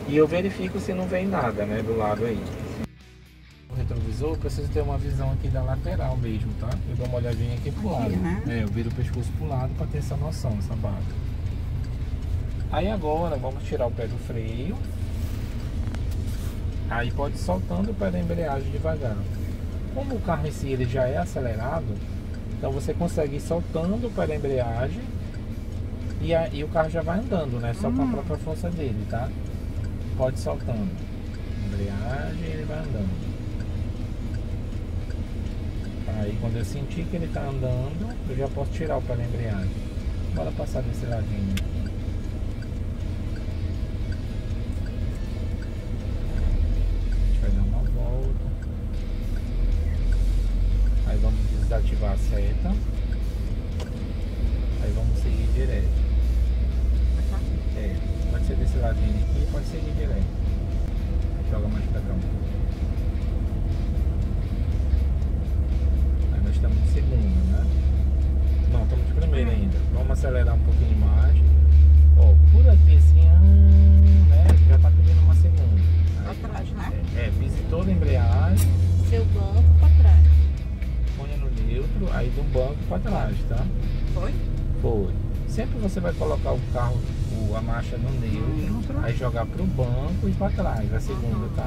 E eu verifico se não vem nada, né, do lado aí. O retrovisor precisa ter uma visão aqui da lateral mesmo, tá? Eu dou uma olhadinha aqui pro lado. Né? Eu viro o pescoço pro lado para ter essa noção, essa base. Aí agora vamos tirar o pé do freio. Aí pode ir soltando o pé da embreagem devagar. Como o carro em si ele já é acelerado, então você consegue ir soltando o pé da embreagem e o carro já vai andando, né? Só com a própria força dele, tá? Pode ir soltando. Embreagem, ele vai andando. Aí quando eu sentir que ele tá andando, eu já posso tirar o pé da embreagem. Bora passar desse ladinho. A gente vai dar uma volta. Aí vamos desativar a seta. Aí vamos seguir direto. Pode ser desse ladinho aqui, pode seguir direto. Joga mais pra cá um pouco. Aí nós estamos de segunda, né? Não, estamos de primeira ainda. Vamos acelerar um pouquinho mais. Ó, por aqui assim, né? Já tá pedindo uma segunda. Aí, Pra trás, né? pise toda a embreagem. Seu banco pra trás. Põe no neutro, aí do banco pra trás, tá? Foi? Foi. Sempre você vai colocar o carro, a marcha no neutro, aí jogar pro banco e pra trás, a segunda, tá?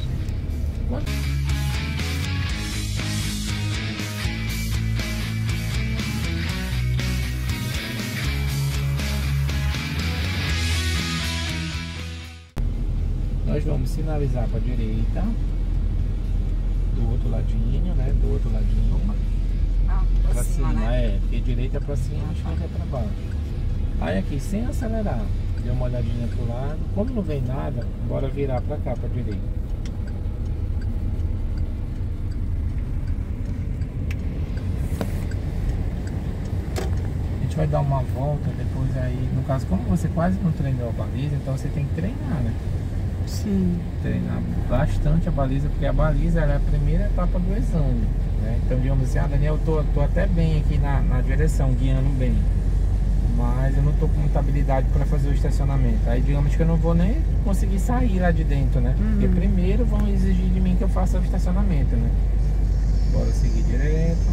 Nós vamos sinalizar para a direita, do outro ladinho, né? Do outro ladinho. Pra cima, né? Porque direita é pra cima, esquerda é pra baixo. Aí aqui, sem acelerar, dê uma olhadinha pro lado. Como não vem nada, bora virar pra cá, pra direita. A gente vai dar uma volta, depois aí, no caso, como você quase não treinou a baliza, então você tem que treinar, né? Sim. Treinar bastante a baliza, porque a baliza ela é a primeira etapa do exame, né? Então, digamos assim, Daniel, eu tô até bem aqui na direção, guiando bem, mas eu não tô com muita habilidade para fazer o estacionamento. Aí, digamos que eu não vou nem conseguir sair lá de dentro, né? Porque primeiro vão exigir de mim que eu faça o estacionamento, né? Bora seguir direto.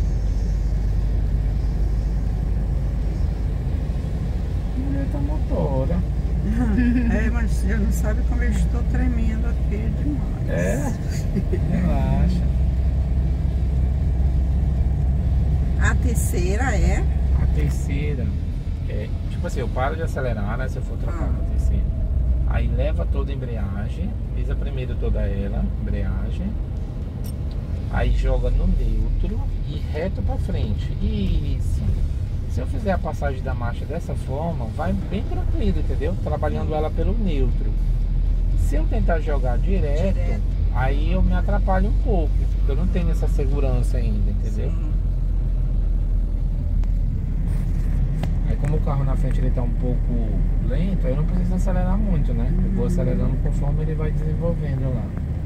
Direita motora. Mas você não sabe como eu estou tremendo aqui demais. Relaxa. A terceira é? A terceira é, tipo assim, eu paro de acelerar, né? Se eu for trocar pra terceira. Aí leva toda a embreagem, pisa primeiro toda ela, embreagem. Aí joga no neutro e reto pra frente. Isso. Se eu fizer a passagem da marcha dessa forma, vai bem tranquilo, entendeu? Trabalhando ela pelo neutro. Se eu tentar jogar direto, aí eu me atrapalho um pouco. Porque eu não tenho essa segurança ainda, entendeu? Sim. Aí como o carro na frente ele tá um pouco lento, aí eu não preciso acelerar muito, né? Eu vou acelerando conforme ele vai desenvolvendo lá.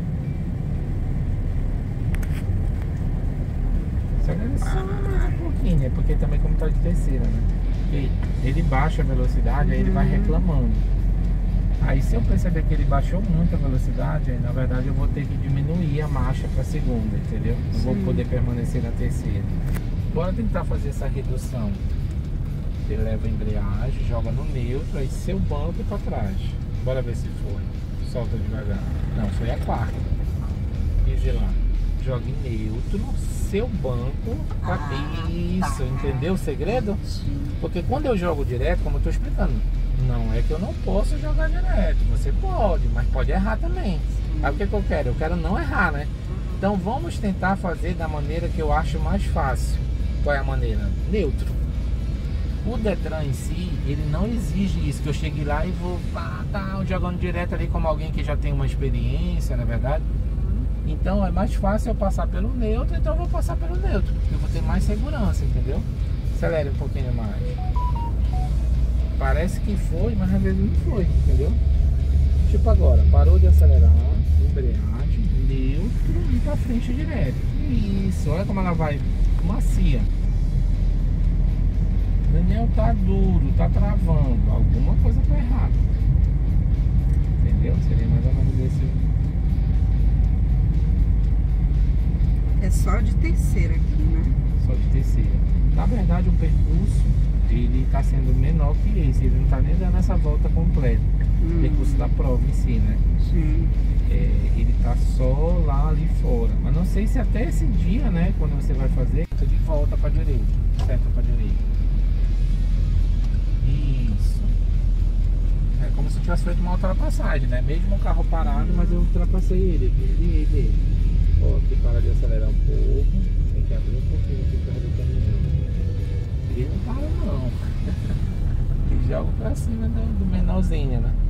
Acelera só mais um pouquinho, né? Porque também como tá de terceira, né? Porque ele baixa a velocidade, aí ele vai reclamando. Aí se eu perceber que ele baixou muito a velocidade, aí na verdade eu vou ter que diminuir a marcha para segunda, entendeu? Não vou poder permanecer na terceira. Bora tentar fazer essa redução. Ele leva a embreagem, joga no neutro, aí seu banco para trás. Bora ver se foi. Solta devagar. Não, foi a quarta. Pise lá. Joga em neutro, seu banco pra... Isso, entendeu o segredo? Porque quando eu jogo direto, como eu tô explicando, não é que eu não posso jogar direto. Você pode, mas pode errar também. Aí o que eu quero? Eu quero não errar, né? Então vamos tentar fazer da maneira que eu acho mais fácil. Qual é a maneira? Neutro. O Detran em si, ele não exige isso, que eu chegue lá e vou jogando direto ali como alguém que já tem uma experiência, na verdade. Então é mais fácil eu passar pelo neutro, então eu vou passar pelo neutro. Eu vou ter mais segurança, entendeu? Acelere um pouquinho mais. Parece que foi, mas às vezes não foi, entendeu? Tipo agora, parou de acelerar, embreagem, neutro e pra frente direto. Isso, olha como ela vai macia. Daniel, tá duro, tá travando, alguma coisa tá errada, entendeu? terceira aqui, né? Só de terceira. Na verdade, o percurso, ele tá sendo menor que esse. Ele não tá nem dando essa volta completa. O percurso da prova em si, né? Sim. Ele tá só lá ali fora. Mas não sei se até esse dia, né? Quando você vai fazer, você de volta pra direita. Certo pra direita. Isso. É como se eu tivesse feito uma ultrapassagem, né? Mesmo o carro parado, mas eu ultrapassei ele. Ele. Ó, aqui para de acelerar um pouco. Tem que abrir um pouquinho aqui perto do caminhão. Ele não para não. Ele joga pra cima do menorzinho, né?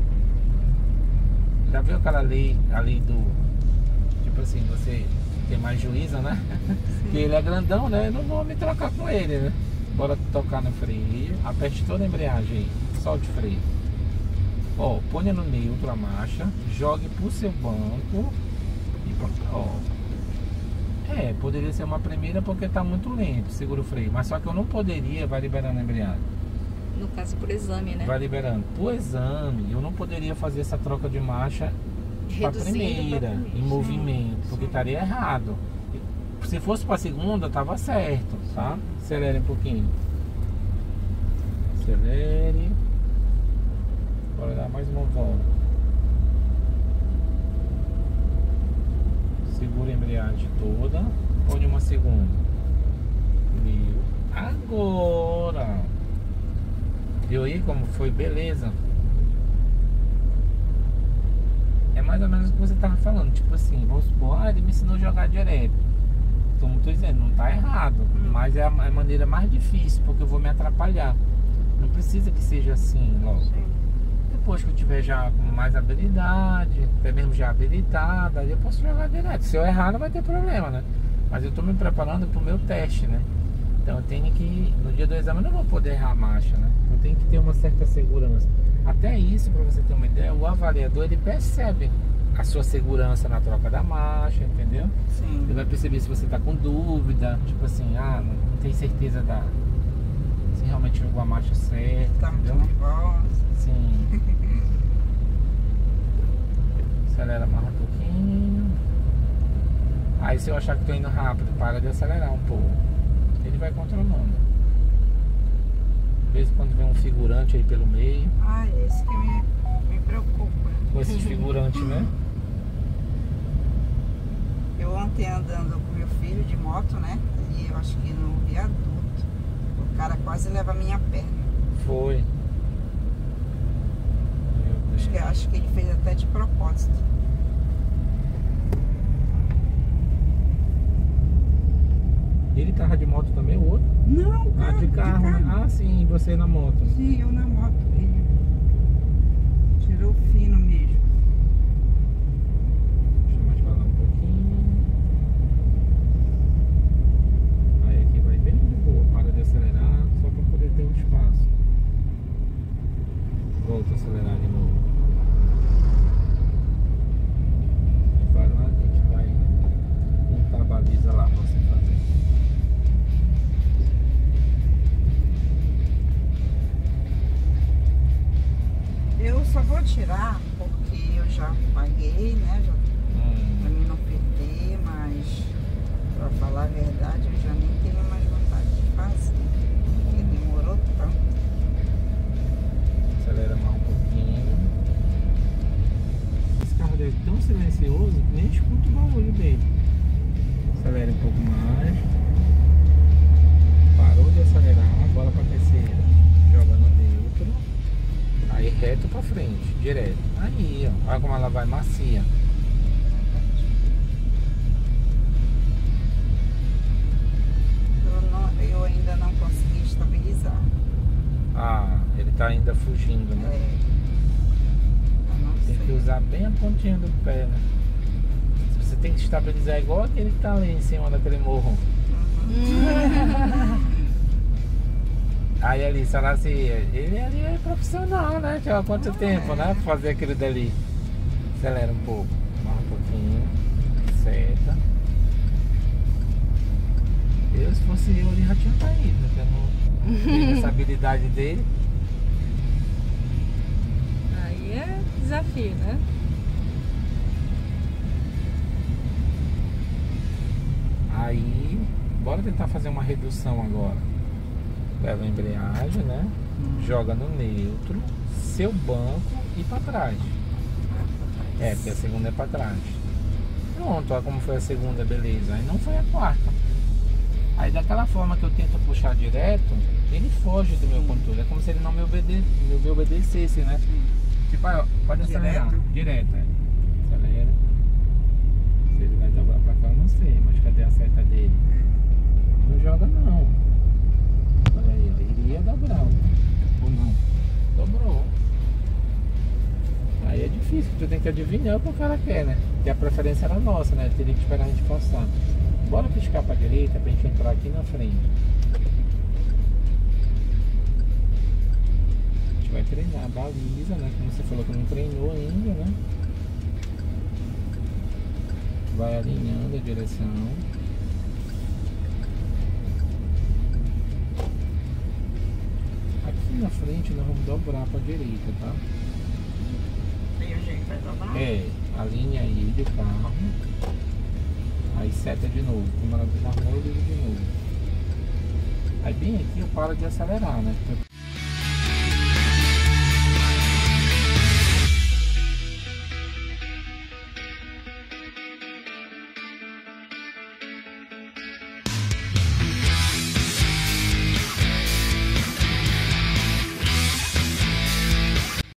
Já viu aquela lei, a lei do... Tipo assim, você tem mais juízo, né? Porque ele é grandão, né? Eu não vou me trocar com ele, né? Bora tocar no freio. Aperte toda a embreagem aí. Solte o freio. Ó, ponha no neutro a marcha. Jogue pro seu banco. E pronto, ó. Poderia ser uma primeira porque tá muito lento. Segura o freio. Mas só que eu não poderia, vai liberando a embreagem. No caso, por exame, né? Vai liberando. Por exame, eu não poderia fazer essa troca de marcha para primeira, em movimento, porque estaria errado. Se fosse para segunda, tava certo, tá? Acelere um pouquinho. Acelere. Bora dar mais uma volta. Segura a embreagem toda. Põe uma segunda. Viu? Agora. Viu aí como foi? Beleza. É mais ou menos o que você tava falando. Tipo assim, vamos supor, ele me ensinou a jogar direto. Como tô dizendo, não tá errado. Mas é a maneira mais difícil, porque eu vou me atrapalhar. Não precisa que seja assim logo. Depois que eu tiver já com mais habilidade, até mesmo já habilitado, aí eu posso jogar direto. Se eu errar, não vai ter problema, né? Mas eu tô me preparando pro meu teste, né? Então eu tenho que, no dia do exame eu não vou poder errar a marcha, né? Eu tenho que ter uma certa segurança. Até isso, para você ter uma ideia, o avaliador ele percebe a sua segurança na troca da marcha, entendeu? Sim. Ele vai perceber se você tá com dúvida, tipo assim, não tem certeza se realmente jogou a marcha certa, Tá muito entendeu? nervosa. Sim. Acelera mais um pouquinho. Aí se eu achar que tô indo rápido, para de acelerar um pouco. Ele vai controlando. Às vezes quando vem um figurante aí pelo meio. Esse que me preocupa. Com esses figurantes, né? Eu ontem andando com meu filho de moto, né? E eu acho que no viaduto, o cara quase leva a minha perna. Foi. Acho que ele fez até de propósito. Ele tava de moto também, o outro? Não, De carro, né? Sim, você na moto. Sim, eu na moto. Ele tirou fino mesmo. Deixa eu mais falar um pouquinho. Aí aqui vai bem de boa, para de acelerar, só para poder ter um espaço. Volta a acelerar de novo. Vai lá, a gente vai montar a baliza lá para você fazer. Eu só vou tirar porque eu já paguei, né? Pra mim não perder, mas pra falar a verdade, eu já nem tenho mais vontade de fazer. Porque demorou tanto. Acelera mais um pouquinho. Esse carro dele é tão silencioso que nem escuta o barulho dele. Acelera um pouco mais. Parou de acelerar, bola pra terceira. Joga no neutro. Aí reto pra frente, direto. Aí, ó. Olha como ela vai macia. Eu ainda não consegui estabilizar. Ele tá ainda fugindo, né? Eu não Tem que sei. usar bem a pontinha do pé, né? Você tem que estabilizar igual aquele que tá ali em cima daquele morro. Aí ali, sei lá se ele ali é profissional, né? Tinha quanto tempo, né? Pra fazer aquele dali. Acelera um pouco, mais um pouquinho. Seta. Eu, se fosse eu, já tinha caído, porque eu não tenho essa habilidade dele. Aí é desafio, né? Aí, bora tentar fazer uma redução agora. Leva a embreagem, né? Joga no neutro, seu banco e pra trás. É, porque a segunda é pra trás. Pronto, olha como foi a segunda, beleza. Aí não foi a quarta. Aí daquela forma que eu tento puxar direto, ele foge do meu controle. É como se ele não me obedecesse, né? Tipo, ó, pode acelerar. Direto, é. Acelera. Se ele vai dobrar pra cá, eu não sei. Mas cadê a seta dele? Não joga não. Olha aí, ó. Iria dobrar. Ou não? Dobrou. Aí é difícil, tu tem que adivinhar o que o cara quer, né? Porque a preferência era nossa, né? Teria que esperar a gente passar. Bora piscar pra direita pra gente entrar aqui na frente. A gente vai treinar a baliza, né? Como você falou que não treinou ainda, né? Vai alinhando a direção. Aqui na frente nós vamos dobrar pra direita, tá? Tem o jeito vai dobrar? É, alinha aí do carro. Aí seta de novo. Como ela desarmou, eu ligo de novo. Aí bem aqui eu paro de acelerar, né?